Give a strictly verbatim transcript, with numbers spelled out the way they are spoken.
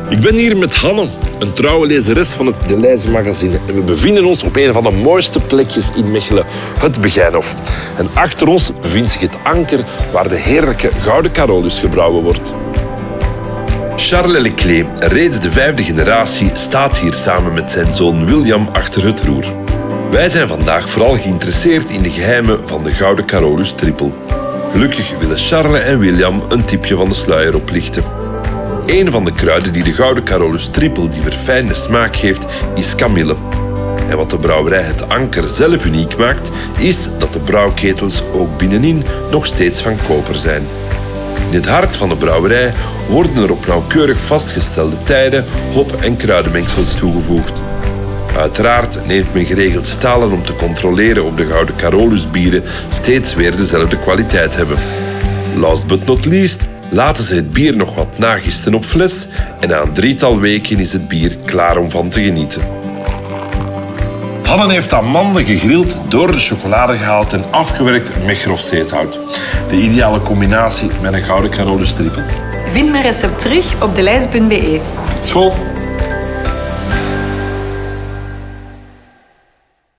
Ik ben hier met Hanne, een trouwe lezeres van het De Leize magazine. En we bevinden ons op een van de mooiste plekjes in Mechelen, het Begijnhof. En achter ons bevindt zich het anker waar de heerlijke Gouden Carolus gebrouwen wordt. Charles Leclerc, reeds de vijfde generatie, staat hier samen met zijn zoon William achter het roer. Wij zijn vandaag vooral geïnteresseerd in de geheimen van de Gouden Carolus trippel. Gelukkig willen Charles en William een tipje van de sluier oplichten. Een van de kruiden die de Gouden Carolus trippel die verfijnde smaak geeft, is kamille. En wat de brouwerij Het Anker zelf uniek maakt, is dat de brouwketels ook binnenin nog steeds van koper zijn. In het hart van de brouwerij worden er op nauwkeurig vastgestelde tijden hop- en kruidenmengsels toegevoegd. Uiteraard neemt men geregeld stalen om te controleren of de Gouden Carolus bieren steeds weer dezelfde kwaliteit hebben. Last but not least laten ze het bier nog wat nagisten op fles en na een drietal weken is het bier klaar om van te genieten. Hanne heeft amande gegrild, door de chocolade gehaald en afgewerkt met grof zeezout. De ideale combinatie met een Gouden Carolus trippel. Vind mijn recept terug op deleize punt be. School!